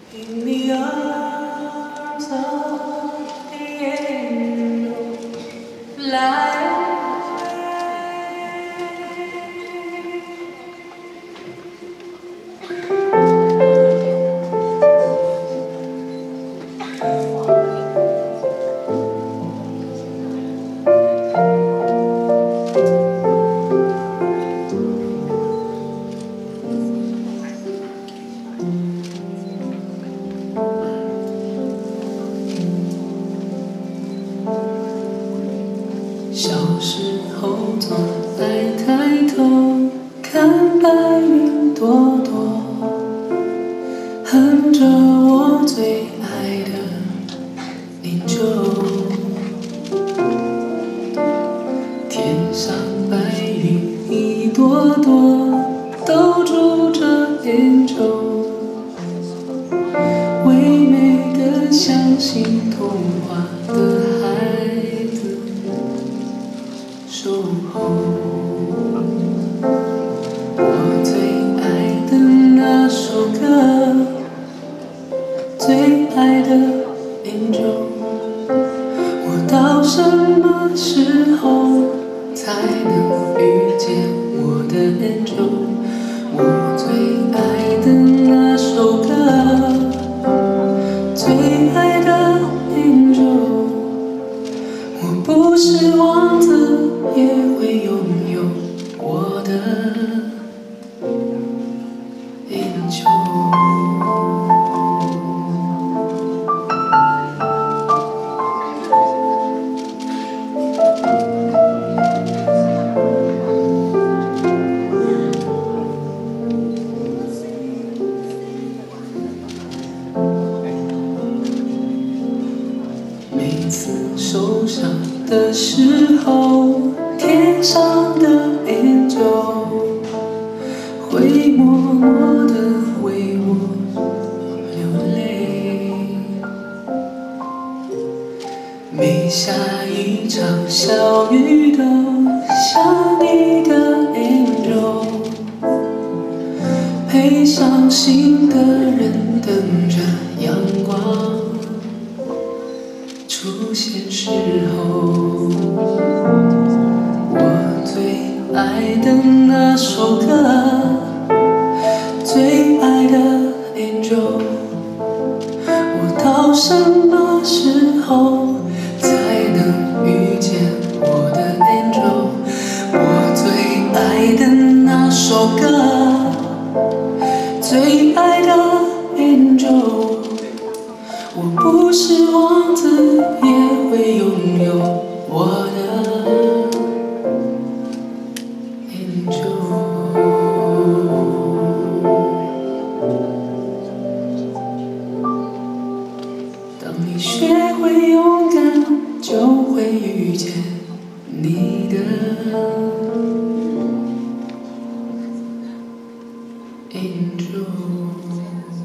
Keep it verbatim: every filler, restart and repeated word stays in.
In the arms of the angel, fly away. 小时候总爱抬头看白云朵朵，哼着我最爱的英雄。天上白云一朵朵，都住着英雄，唯美的像新童话的孩子。 守候，我最爱的那首歌，最爱的 Angel， 我到什么时候才能遇见我的 Angel？ 我最爱的那首歌，最爱的 Angel， 我不是王子。 也会拥有我的英雄。每次受伤的时候。 天上的 angel 会默默地为我流泪，每下一场小雨都像你的 angel， 陪伤心的人等着阳光出现时候。 最爱的那首歌，最爱的 Angel， 我到什么时候才能遇见我的 Angel？ 我最爱的那首歌，最爱的 Angel， 我不是王子，也会拥有我的。 当你学会勇敢，就会遇见你的 Angel。